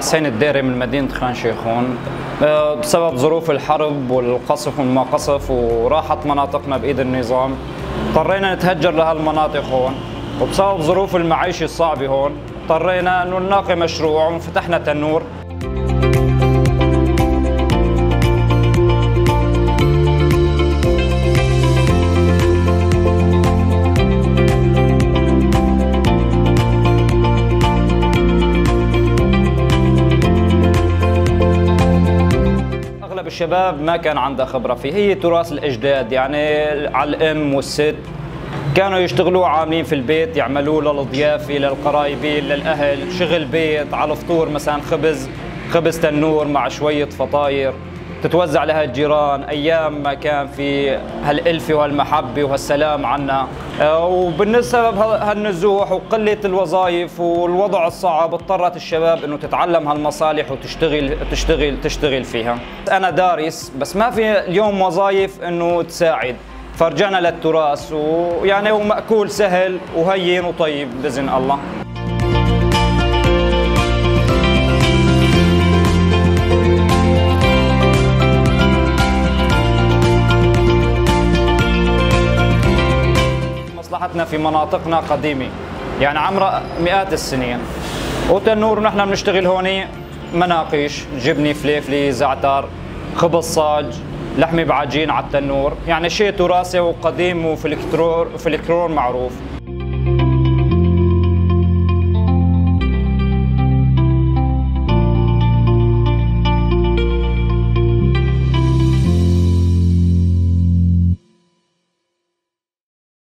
حسين الديري من مدينة خان شيخون. بسبب ظروف الحرب والقصف وما قصف وراحت مناطقنا بإيد النظام، اضطرينا نتهجر لهالمناطق هون، وبسبب ظروف المعيشة الصعبة هون اضطرينا انه نلاقي مشروع وفتحنا تنور. اغلب الشباب ما كان عندها خبرة فيه، هي تراث الاجداد، يعني على الام والست كانوا يشتغلوا عاملين في البيت، يعملوا للضيافة للقرايبين للأهل، شغل بيت على الفطور مثلا خبز تنور مع شوية فطاير تتوزع لها الجيران، أيام ما كان في هالألفة وهالمحبة وهالسلام عنا. وبالنسبة هالنزوح وقلة الوظائف والوضع الصعب اضطرت الشباب انه تتعلم هالمصالح وتشتغل فيها. أنا دارس بس ما في اليوم وظائف انه تساعد، فرجعنا للتراث، ويعني هو مأكول سهل وهين وطيب بإذن الله. مصلحتنا في مناطقنا قديمة، يعني عمرها مئات السنين، وتنور نحن بنشتغل هون مناقيش، جبنة فليفلي، زعتر، خبز صاج، لحمة بعجين على التنور، يعني شيء تراثي وقديم وفلكلور معروف.